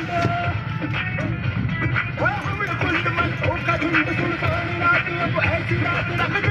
हम कुंड मन का झुंड सुन सोनी रात अब ऐसी रात रख